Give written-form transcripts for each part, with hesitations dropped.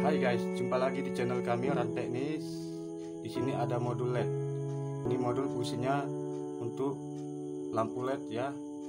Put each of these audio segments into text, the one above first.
Hai guys, jumpa lagi di channel kami Ran Teknis. Di sini ada modul LED. Ini modul fungsinya untuk lampu LED ya.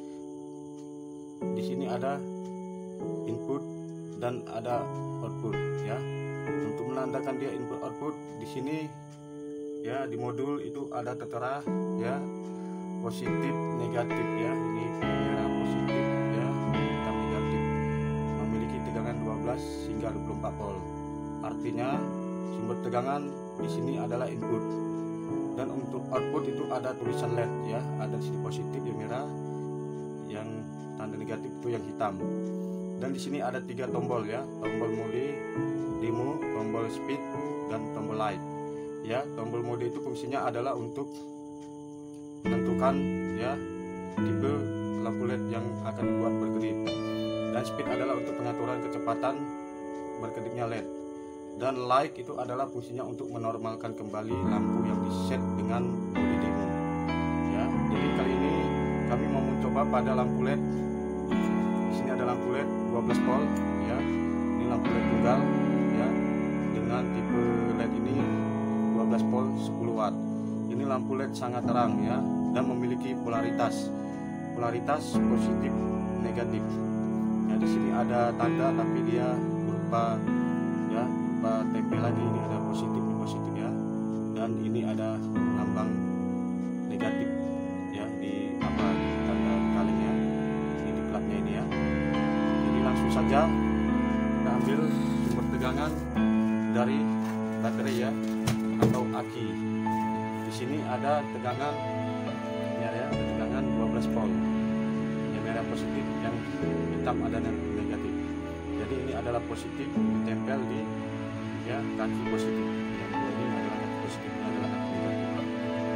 Di sini ada input dan ada output ya. Untuk menandakan dia input output di sini ya, di modul itu ada tertera ya, positif negatif ya. Ini merah positif ya, hitam negatif, memiliki tegangan 12 hingga 24 volt. Artinya sumber tegangan di sini adalah input, dan untuk output itu ada tulisan LED ya, ada di sini positif yang merah, yang tanda negatif itu yang hitam. Dan di sini ada 3 tombol ya, tombol mode, demo, tombol speed, dan tombol light ya. Tombol mode itu fungsinya adalah untuk menentukan ya tipe lampu LED yang akan dibuat berkedip, dan speed adalah untuk pengaturan kecepatan berkedipnya LED, dan light itu adalah fungsinya untuk menormalkan kembali lampu yang diset dengan mode demo ya. Jadi kali ini kami mau mencoba pada lampu LED. Di sini ada lampu LED 12 volt ya. Ini lampu LED tunggal ya, dengan tipe LED ini 12 volt 10 watt. Ini lampu LED sangat terang ya, dan memiliki polaritas positif negatif ya. Di sini ada tanda tapi dia berupa ya, tempel lagi. Ini ada positif ya, dan ini ada lambang negatif ya di tanda kalengnya, ini di platnya ini ya. Jadi langsung saja kita ambil sumber tegangan dari baterai ya, atau aki. Di sini ada tegangan ya, ada tegangan 12 volt, yang merah positif, yang hitam ada negatif. Jadi ini adalah positif, ditempel di ya kaki positif. Yang ini adalah kaki positif, ini adalah kaki negatif.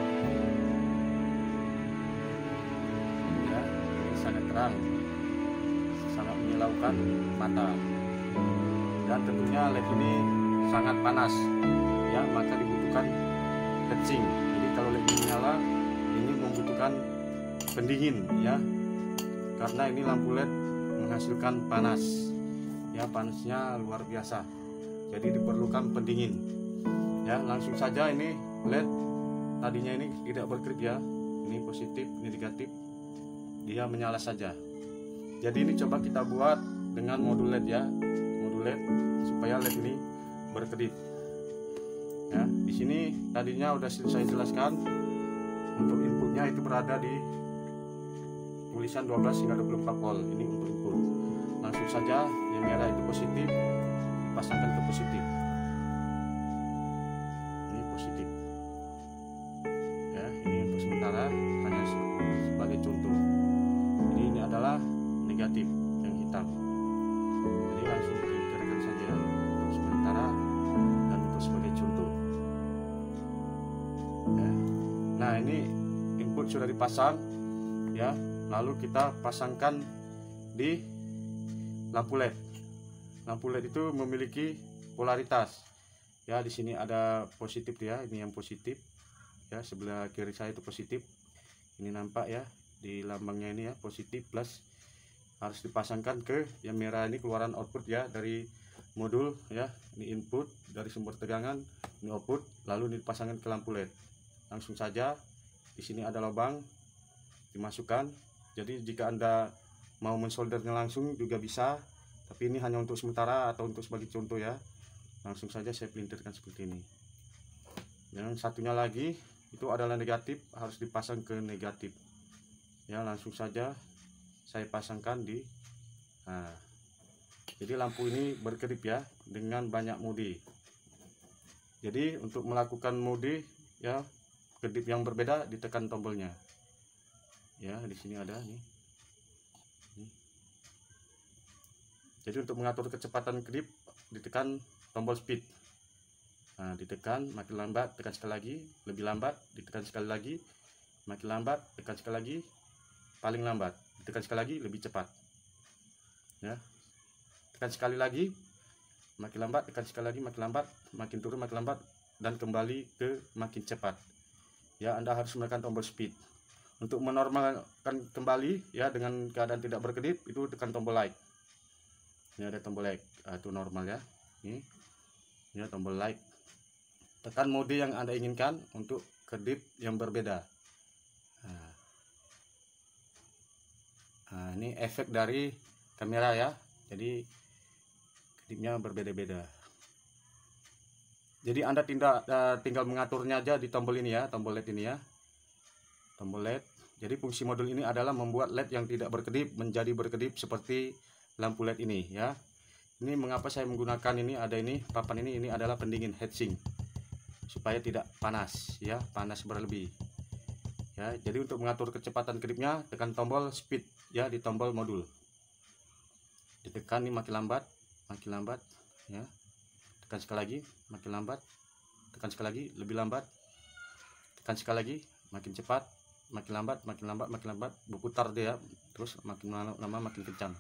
Ya, ini sangat terang, sangat menyilaukan mata. Dan tentunya LED ini sangat panas ya, maka dibutuhkan heatsink. Jadi kalau LED ini nyala, ini membutuhkan pendingin ya, karena ini lampu LED menghasilkan panas ya, panasnya luar biasa. Jadi diperlukan pendingin ya. Langsung saja, ini LED tadinya ini tidak berkedip ya, ini positif, ini negatif, dia menyala saja. Jadi ini coba kita buat dengan modul LED ya, modul LED supaya LED ini berkedip ya. Di sini tadinya udah saya jelaskan, untuk inputnya itu berada di tulisan 12 hingga 24 volt. Ini untuk input. Langsung saja, yang merah itu positif, dipasangkan ke positif. Ini positif ya. Ini untuk sementara hanya sebagai contoh. Jadi ini adalah negatif yang hitam. Jadi langsung dikerjakan saja untuk sementara dan untuk sebagai contoh ya. Nah, ini input sudah dipasang ya. Lalu kita pasangkan di lampu LED. Lampu LED itu memiliki polaritas ya. Di sini ada positif ya, ini yang positif ya, sebelah kiri saya itu positif. Ini nampak ya di lambangnya ini ya, positif plus. Harus dipasangkan ke yang merah ini, keluaran output ya dari modul ya. Ini input dari sumber tegangan, ini output, lalu dipasangkan ke lampu LED. Langsung saja, di sini ada lubang, dimasukkan. Jadi jika Anda mau mensoldernya langsung juga bisa, tapi ini hanya untuk sementara atau untuk sebagai contoh ya. Langsung saja saya pelintirkan seperti ini. Yang satunya lagi itu adalah negatif, harus dipasang ke negatif ya. Langsung saja saya pasangkan di jadi lampu ini berkedip ya, dengan banyak mode. Jadi untuk melakukan mode ya, kedip yang berbeda, ditekan tombolnya ya. Di sini ada nih. Jadi untuk mengatur kecepatan kedip, ditekan tombol speed. Nah, ditekan makin lambat, tekan sekali lagi, lebih lambat, ditekan sekali lagi, makin lambat, tekan sekali lagi, paling lambat, ditekan sekali lagi, lebih cepat ya. Tekan sekali lagi, makin lambat, tekan sekali lagi, makin lambat, makin turun, makin lambat, dan kembali ke makin cepat ya. Anda harus menekan tombol speed. Untuk menormalkan kembali ya dengan keadaan tidak berkedip, itu tekan tombol light. Ini ada tombol light, itu normal ya. Ini ya, tombol like. Tekan mode yang Anda inginkan untuk kedip yang berbeda. Nah, ini efek dari kamera ya, jadi kedipnya berbeda-beda. Jadi Anda tinggal mengaturnya aja di tombol ini ya, tombol LED ini ya, tombol LED. Jadi fungsi modul ini adalah membuat LED yang tidak berkedip menjadi berkedip seperti lampu LED ini ya. Ini mengapa saya menggunakan ini, ada ini papan ini adalah pendingin heatsink supaya tidak panas ya, panas berlebih ya. Jadi untuk mengatur kecepatan kedipnya, tekan tombol speed ya di tombol modul, ditekan nih makin lambat ya, tekan sekali lagi makin lambat, tekan sekali lagi lebih lambat, tekan sekali lagi makin cepat, makin lambat, berputar dia terus, makin lama makin kencang.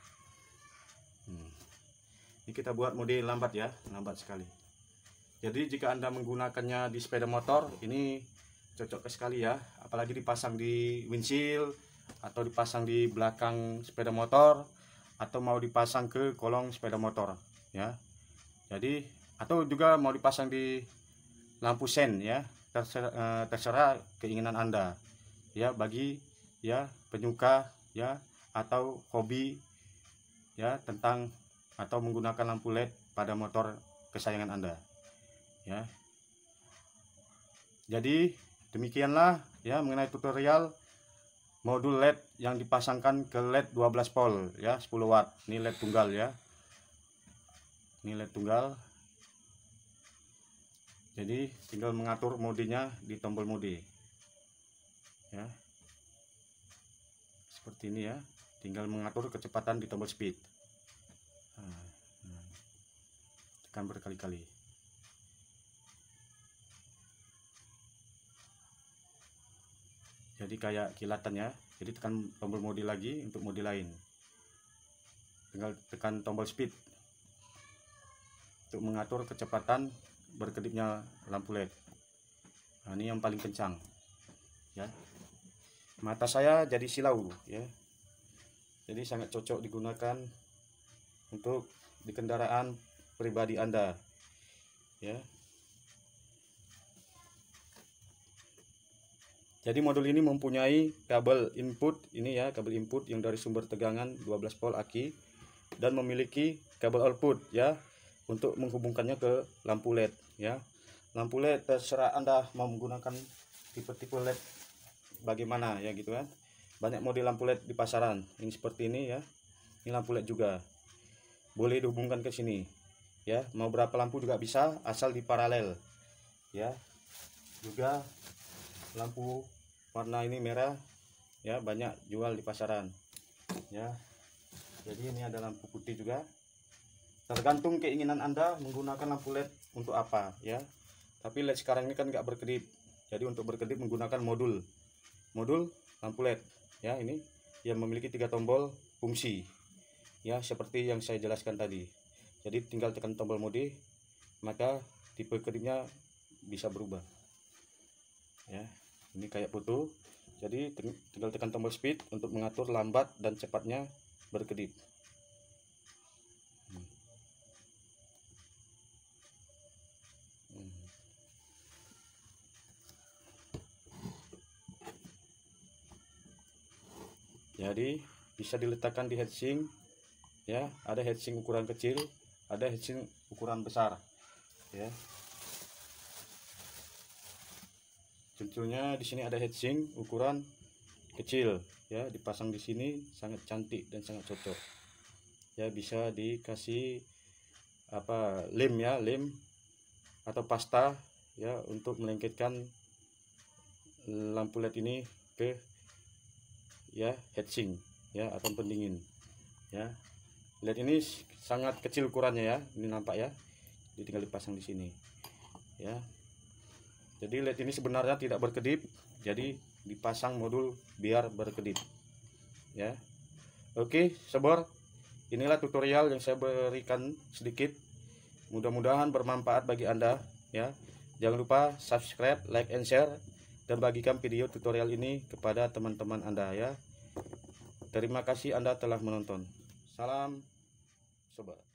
Ini kita buat mode lambat ya, lambat sekali. Jadi jika Anda menggunakannya di sepeda motor, ini cocok sekali ya, apalagi dipasang di windshield atau dipasang di belakang sepeda motor, atau mau dipasang ke kolong sepeda motor ya. Jadi atau juga mau dipasang di lampu sen ya, terserah keinginan Anda ya, bagi ya penyuka ya atau hobi ya tentang atau menggunakan lampu LED pada motor kesayangan Anda ya. Jadi demikianlah ya mengenai tutorial modul LED yang dipasangkan ke LED 12 volt ya, 10 watt. Ini LED tunggal ya, ini LED tunggal. Jadi tinggal mengatur modenya di tombol mode ya, seperti ini ya, tinggal mengatur kecepatan di tombol speed. Tekan berkali-kali. Jadi kayak kilatan ya. Jadi tekan tombol mode lagi untuk mode lain. Tinggal tekan tombol speed untuk mengatur kecepatan berkedipnya lampu LED. Nah, ini yang paling kencang ya. Mata saya jadi silau ya. Jadi sangat cocok digunakan untuk di kendaraan pribadi Anda ya. Jadi modul ini mempunyai kabel input ini ya, kabel input yang dari sumber tegangan 12 volt aki, dan memiliki kabel output ya untuk menghubungkannya ke lampu LED ya. Lampu LED terserah Anda mau menggunakan tipe-tipe LED bagaimana ya gitu kan. Banyak model lampu LED di pasaran. Ini seperti ini ya. Ini lampu LED juga. Boleh dihubungkan ke sini ya. Mau berapa lampu juga bisa asal di paralel ya. Juga lampu warna ini merah ya, banyak jual di pasaran ya. Jadi ini ada lampu putih juga, tergantung keinginan Anda menggunakan lampu LED untuk apa ya. Tapi LED sekarang ini kan nggak berkedip, jadi untuk berkedip menggunakan modul lampu LED ya. Ini yang memiliki 3 tombol fungsi ya, seperti yang saya jelaskan tadi. Jadi tinggal tekan tombol mode, maka tipe kedipnya bisa berubah ya. Ini kayak foto. Jadi tinggal tekan tombol speed untuk mengatur lambat dan cepatnya berkedip. Jadi bisa diletakkan di heatsink ya. Ada heatsink ukuran kecil, ada heatsink ukuran besar ya. Contohnya di sini ada heatsink ukuran kecil ya, dipasang di sini sangat cantik dan sangat cocok ya. Bisa dikasih apa, lem ya, lem atau pasta ya untuk melengketkan lampu LED ini ke ya heatsink ya atau pendingin ya. LED ini sangat kecil ukurannya ya, ini nampak ya. Jadi tinggal dipasang di sini ya. Jadi LED ini sebenarnya tidak berkedip, jadi dipasang modul biar berkedip ya. Oke sobor, inilah tutorial yang saya berikan sedikit, mudah-mudahan bermanfaat bagi Anda ya. Jangan lupa subscribe, like and share, dan bagikan video tutorial ini kepada teman-teman Anda ya. Terima kasih Anda telah menonton. Salam sobat.